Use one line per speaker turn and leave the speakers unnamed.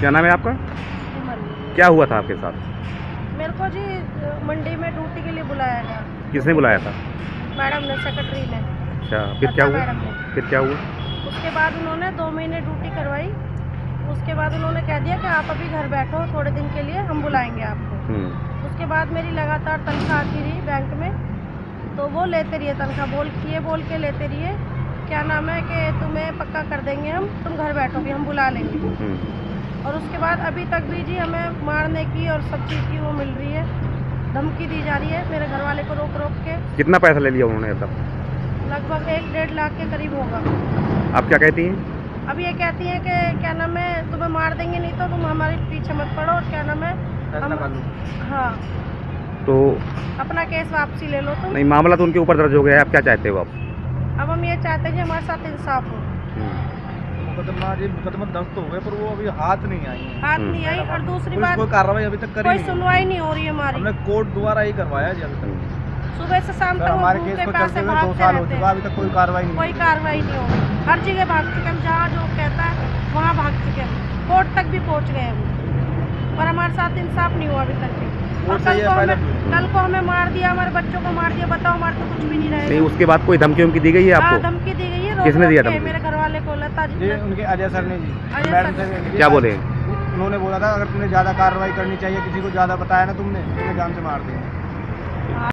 क्या नाम है आपका? क्या हुआ था आपके साथ?
मेरे को जी मंडी में ड्यूटी के लिए बुलाया गया।
किसने बुलाया था?
मैडम ने, सेक्रेटरी ने।
अच्छा, फिर क्या हुआ?
मैडम ने।
फिर क्या हुआ?
उसके बाद उन्होंने 2 महीने ड्यूटी करवाई। उसके बाद उन्होंने कह दिया कि आप अभी घर बैठो, थोड़े दिन के लिए हम बुलाएंगे आपको। उसके बाद मेरी लगातार तनख्वाह आती रही बैंक में, तो वो लेते रहिए तनख्वाह, बोल के लेते रहिए क्या नाम है कि तुम्हें पक्का कर देंगे हम, तुम घर बैठो भी, हम बुला लेंगे। और उसके बाद अभी तक भी जी हमें मारने की और सब चीज़ की वो मिल रही है, धमकी दी जा रही है मेरे घर वाले को रोक के।
कितना पैसा ले लिया उन्होंने तब?
लगभग 1-1.5 लाख के करीब होगा।
आप क्या कहती हैं?
अब ये कहती हैं कि क्या नाम है तुम्हें मार देंगे, नहीं तो तुम हमारे पीछे मत पड़ो, और क्या नाम है हम, हाँ,
तो
अपना केस वापसी ले लो तुम।
नहीं, मामला तो उनके ऊपर दर्ज हो गया है, आप क्या चाहते हो आप?
अब हम ये चाहते हैं कि हमारे साथ इंसाफ हो।
मुकदमा दर्ज तो हो गए पर वो अभी हाथ नहीं आई है।
हाथ नहीं आई, और दूसरी बात
कोई कार्रवाई अभी तक करी
कोई
नहीं,
सुनवाई नहीं हो रही है हमारी।
हमने कोर्ट द्वारा ही करवाया जी अभी तक।
सुबह से शाम तक
हमारे केस को चलते हुए 2 साल हो चुका, अभी तक कोई कार्रवाई नहीं,
कोई कार्रवाई नहीं हो रही। हर जगह भाग चुके हम, जहाँ जो कहता है वहाँ भाग चुके हम, कोर्ट तक भी पहुँच गए हम, पर हमारे साथ इंसाफ नहीं हुआ अभी तक भी। और कल को हमें मार दिया, हमारे बच्चों को मार दिया, बताओ हमारे तो कुछ भी नहीं रहेगा।
नहीं, उसके बाद कोई धमकी दी गई है आपको?
हाँ, धमकी दी गई है।
किसने दिया धमकी?
मेरे घर वाले को, लता जी,
उनके अजय सर ने जी।
अजय सर
क्या बोले?
उन्होंने बोला था अगर तुमने ज़्यादा कार्रवाई करनी चाहिए, किसी को ज़्यादा बताया ना तुमने, तुम्हें जान से मार देंगे।